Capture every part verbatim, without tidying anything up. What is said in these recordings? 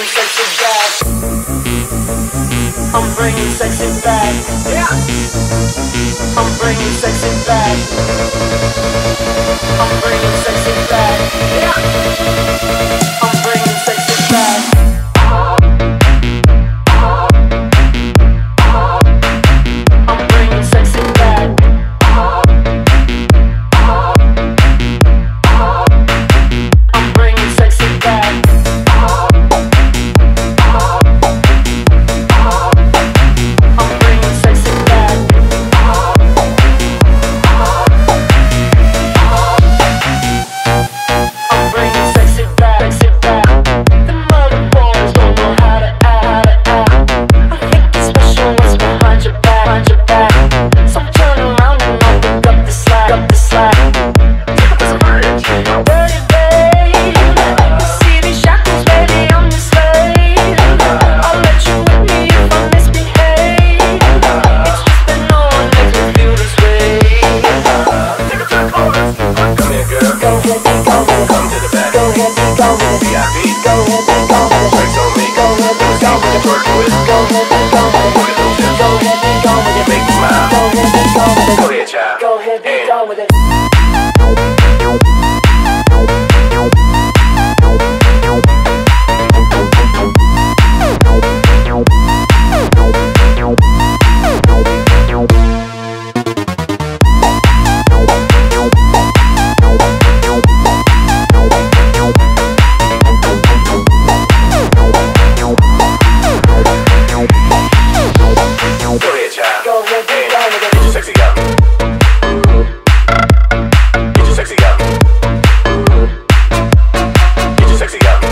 sexy back. I'm bringing sexy back. Yeah. I'm bringing sexy back. I'm bringing sexy back. Yeah. I'm bringing sexy back. I'm bringing sexy back. I'm bringing sexy back. I'm bringing sexy back. I'm bringing sexy back, sexy back. The mother boys don't know how to act, how to act. I think it's special what's behind your back, behind your back. So turn around and I'll pick up the slack, up the slack. Dirty babe, you see these shackles, baby, I'm your slave. I'll let you with me if I misbehave. It's just that no one makes me feel this way. Take it to the chorus. Come here, girl. Go ahead, be go with it. Come to the back. Go ahead, be go with it. V I P. Go ahead, be go with it. Drinks on me. Go ahead, be go with it. Work with. Go ahead, be go with it. Go ahead, be go with it. Make me smile. Go ahead, be go with it. Go ahead, child. Go ahead, be go with it. Go ahead, child. Go ahead, be go with it. Get your sexy out. Get your sexy out. Get your sexy out.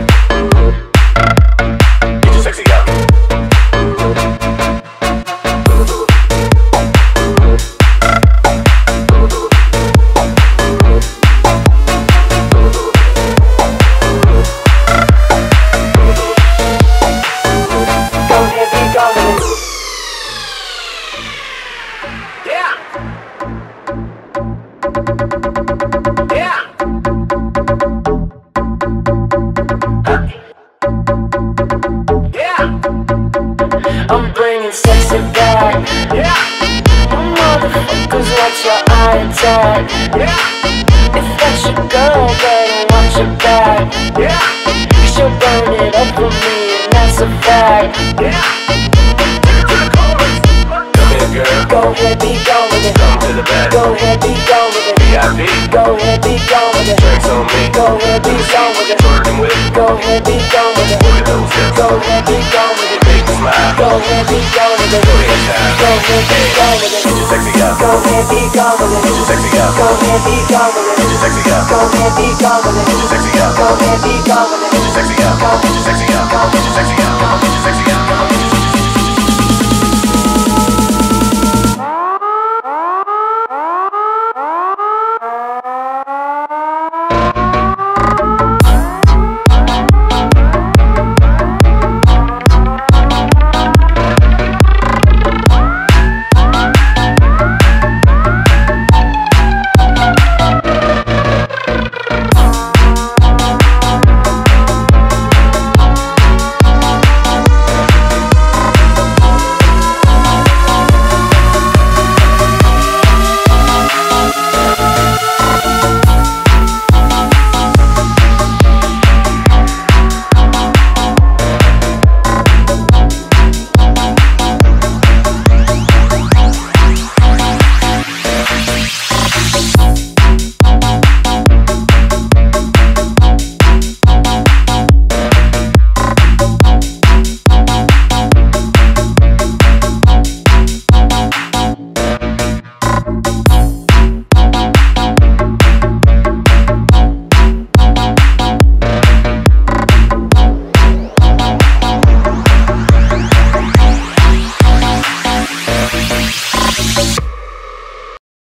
Get your sexy out. Go ahead, be go with it. Yeah. Yeah. Huh. Yeah. I'm bringing sexy back. Yeah. You motherfuckers watch your eye attack. Yeah. If that's your girl, better watch your back. Yeah. She'll burn it up for me, and that's a fact. Yeah. Come here, girl. Go ahead, be go with it. Come to the back. Go ahead, be go with it. V I P. Go ahead, be go with it. Drinks on me. Go ahead, be go with it. Working with. Go ahead, be go with it. Look at those hips. Go ahead, be go with it. Make me smile. Go ahead, be go with it. Go ahead, child. Go ahead, be go with it. Get your sexy out. Go ahead, be go with it. Get your sexy out. Go ahead, be go with it. Get your sexy out. Go ahead, be go with it. Get your sexy out. Go ahead, be go with it. Get your sexy out. Get your sexy out. Get your sexy out.